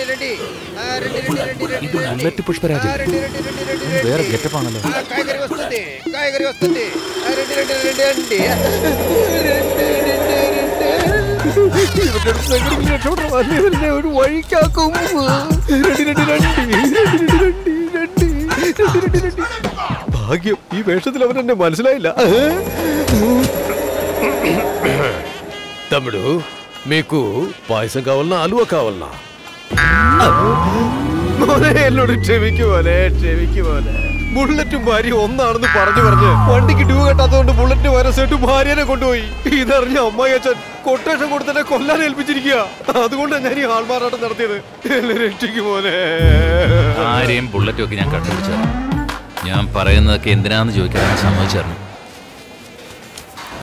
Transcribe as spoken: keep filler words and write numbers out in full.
ഇത് ബുള്ളറ്റ് പുഷ്പരാജ് വേറെ ഗെറ്റപ്പാണല്ലോ. ഒരു വഴിക്കാക്കും. ഭാഗ്യം ഈ വേഷത്തിൽ അവൻ എന്നെ മനസ്സിലായില്ല. తమ్ముడు మీకు పాయసం కావాలన్నా హల్వా కావాలన్నా? എന്നോട് ക്ഷമിക്കുമോനെ, ക്ഷമിക്കുമോനെ. ബുള്ളറ്റും ഭാര്യ ഒന്നാണെന്ന് പറഞ്ഞു പറഞ്ഞ് വണ്ടിക്ക് ഡ്യൂ കെട്ടാത്തതുകൊണ്ട് ബുള്ളറ്റ് വരസേട്ട് ഭാര്യനെ കൊണ്ടുപോയി. ഇതറിഞ്ഞ അമ്മായി അച്ഛൻ കൊട്ടേഷൻ കൊടുത്തന്നെ കൊല്ലാൻ ഏൽപ്പിച്ചിരിക്കുക. അതുകൊണ്ടാണ് ഞാൻ ഈ ആൾമാറാട്ടം നടത്തിയത്. എന്നെ രക്ഷിക്കുമോനെ. ആരെയും ബുള്ളറ്റും ഒക്കെ ഞാൻ കണ്ടുപിടിച്ചായിരുന്നു. ഞാൻ പറയുന്നതൊക്കെ എന്തിനാന്ന് ചോദിക്കാൻ സമ്മതിച്ചായിരുന്നു.